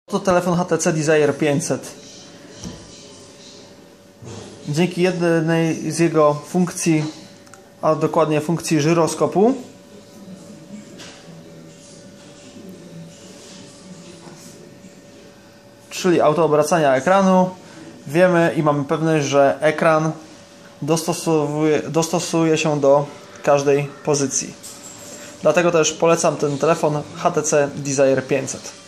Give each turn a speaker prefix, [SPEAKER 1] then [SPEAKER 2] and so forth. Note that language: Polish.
[SPEAKER 1] To telefon HTC Desire 500. Dzięki jednej z jego funkcji, a dokładnie funkcji żyroskopu, czyli autoobracania ekranu, wiemy i mamy pewność, że ekran dostosuje się do każdej pozycji. Dlatego też polecam ten telefon HTC Desire 500.